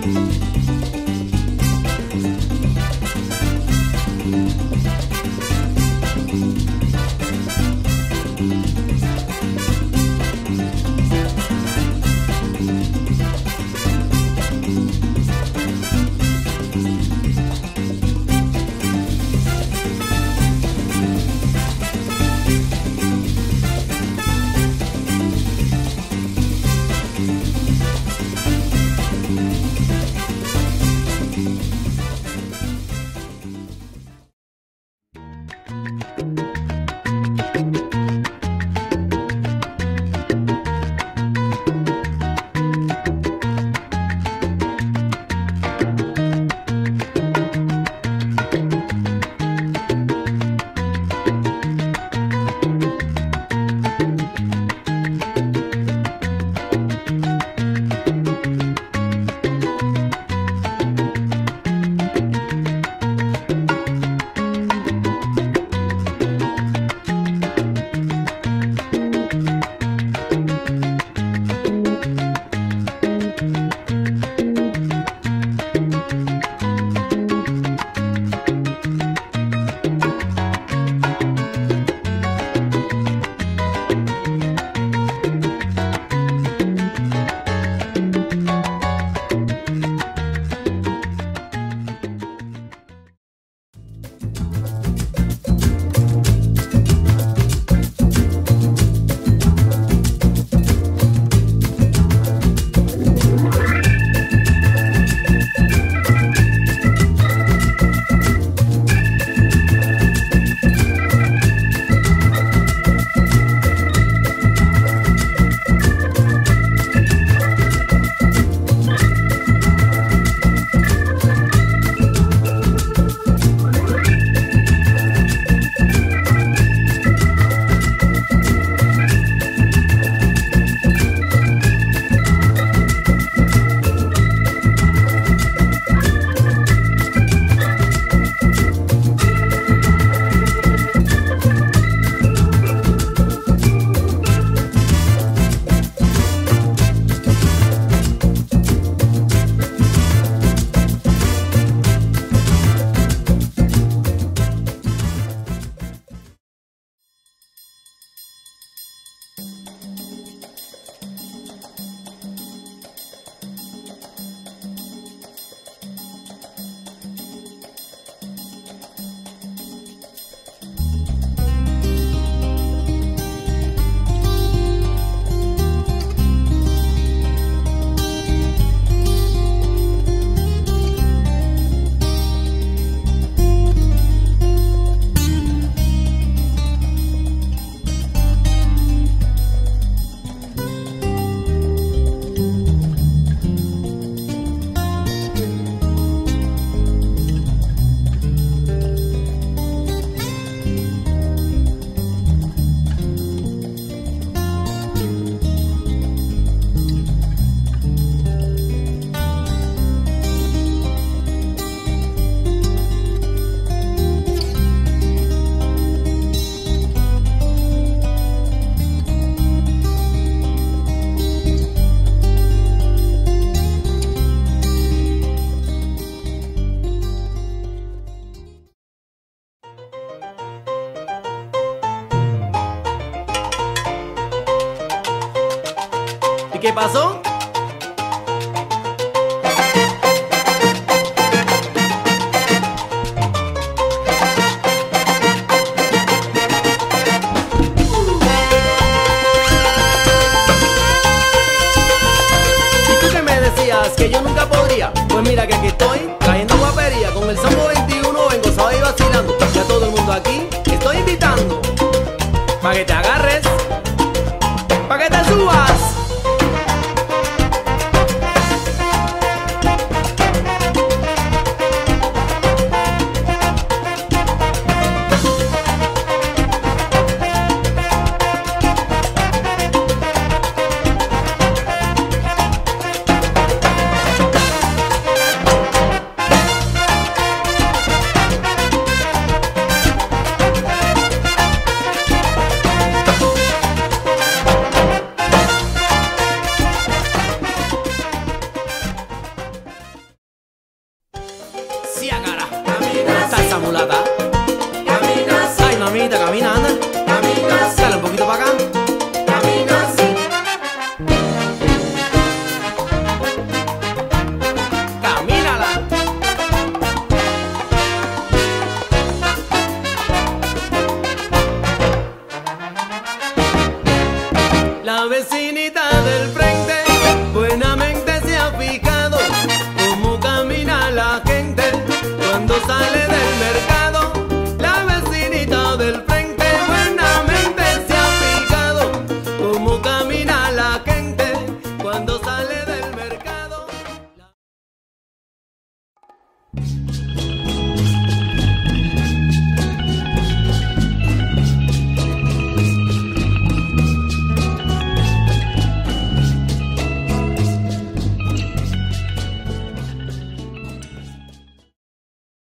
¿Qué pasó? Que yo nunca podría, pues mira que aquí estoy trayendo guapería. Con el Sambo 21 vengo sábado y vacilando, y a todo el mundo aquí estoy invitando pa' que te agarres, pa' que te subas. esa mulata. Camina así, Ay, mamita, camina, anda. camina así, Dale un poquito para acá. camina así. Camínala. La vecinita del frente buenamente se ha fijado cómo camina la gente cuando sale del mercado. La vecinita del frente buenamente se ha fijado cómo camina la gente cuando sale del mercado.